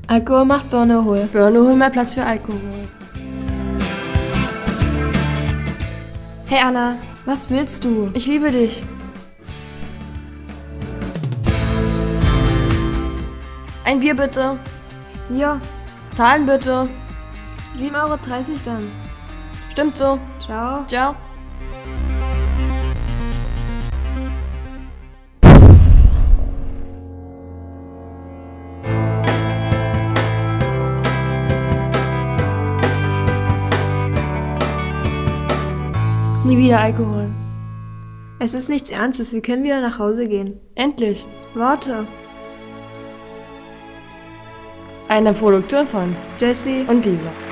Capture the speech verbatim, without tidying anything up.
Alkohol macht Birne hohl. Birne hol mehr Platz für Alkohol. Hey Anna, Was willst du? ich liebe dich. Ein Bier bitte. Ja, Zahlen bitte. sieben Euro dreißig dann. Stimmt so. Ciao. Ciao. Nie wieder Alkohol. Es ist nichts Ernstes, wir können wieder nach Hause gehen. Endlich. Warte. Eine Produktion von Jessie. und Lisa.